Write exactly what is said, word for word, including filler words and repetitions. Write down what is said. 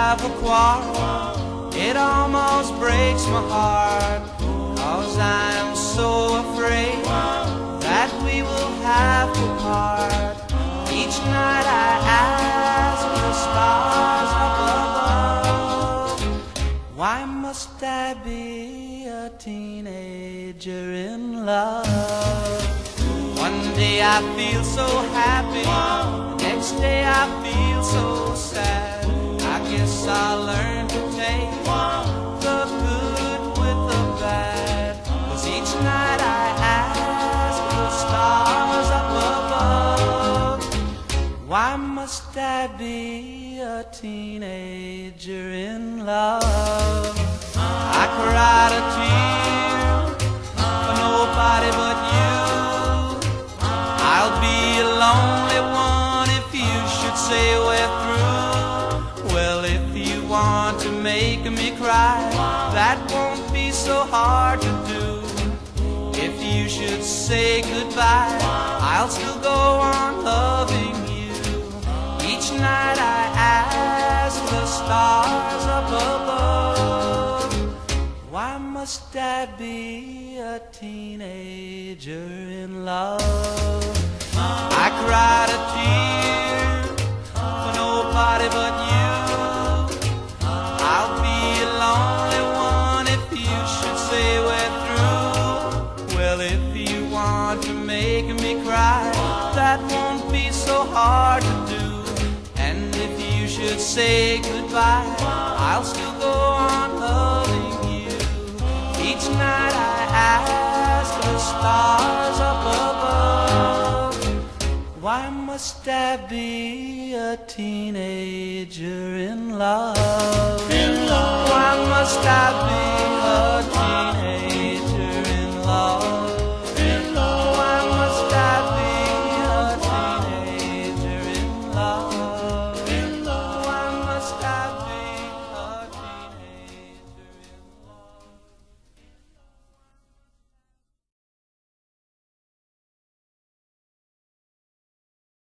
have a quarrel, it almost breaks my heart, 'cause I am so afraid that we will have to part. Each night I ask the stars up above, why must I be a teenager in love? One day I feel so happy, the next day I feel so sad. I guess I'll learn to take the good with the bad, 'cause each night I ask the stars up above, why must I be a teenager in love? I cried a tear for nobody but you. I'll be a lonely one if you should say we're through. Well, if you want to make me cry, that won't be so hard to do. If you should say goodbye, I'll still go on loving you. Each night I ask the stars up above, why must I be a teenager in love? I cried a tear for nobody but you. I'll be a lonely one if you should say we're through. Well, if you want to make me cry, that won't be so hard to do. And if you should say goodbye, I'll still go on loving you. Each night I ask the stars up above, why must I be a teenager in love? In love. Why must I be a